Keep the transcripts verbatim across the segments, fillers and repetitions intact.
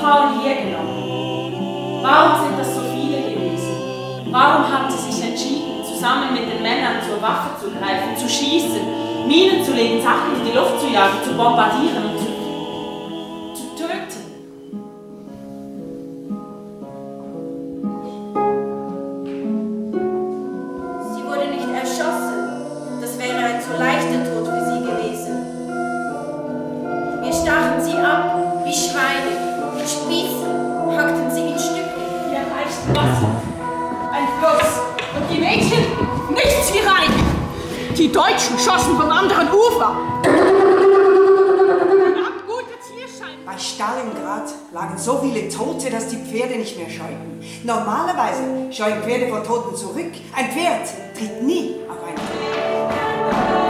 Frauen hergenommen? Warum sind das so viele gewesen? Warum haben sie sich entschieden, zusammen mit den Männern zur Waffe zu greifen, zu schießen, Minen zu legen, Sachen in die Luft zu jagen, zu bombardieren und zu, zu töten? Sie wurde nicht erschossen. Das wäre ein zu leichter Tod für sie gewesen. Wir stachen sie ab, wie Schweine, mit Spießen, hackten sie in Stücke. Wir erreichten Wasser, ein Fluss, und die Mädchen nichts wie rein. Die Deutschen schossen vom anderen Ufer. Bei Stalingrad lagen so viele Tote, dass die Pferde nicht mehr scheuten. Normalerweise scheuen Pferde vor Toten zurück. Ein Pferd tritt nie auf einen Toten.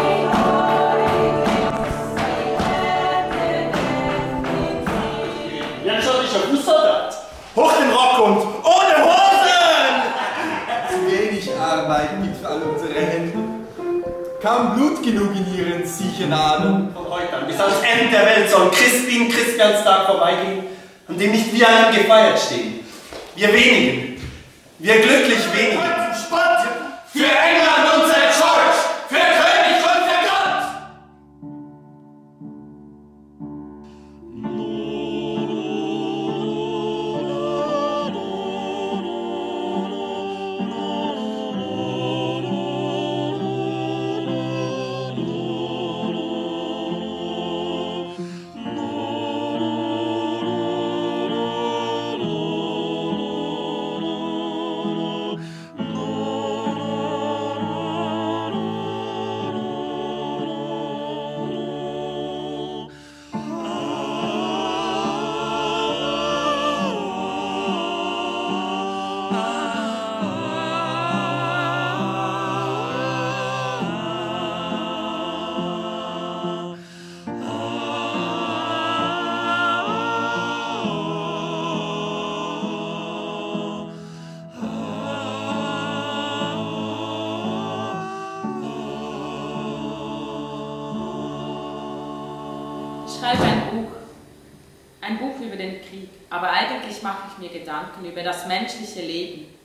Jetzt schon nicht ein Fußsoldat. Hoch den Rock und ohne Hosen! Zu wenig Arbeit gibt für all unsere Hände. Kaum Blut genug in ihren sicheren Adern. Von heute an bis ans Ende der Welt soll Christin Christianstag vorbeigehen, an dem nicht wir allen gefeiert stehen. Wir wenigen, wir glücklich wenigen. Spott für England und Sankt George, für König und für Gott! Ich schreibe ein Buch, ein Buch über den Krieg, aber eigentlich mache ich mir Gedanken über das menschliche Leben.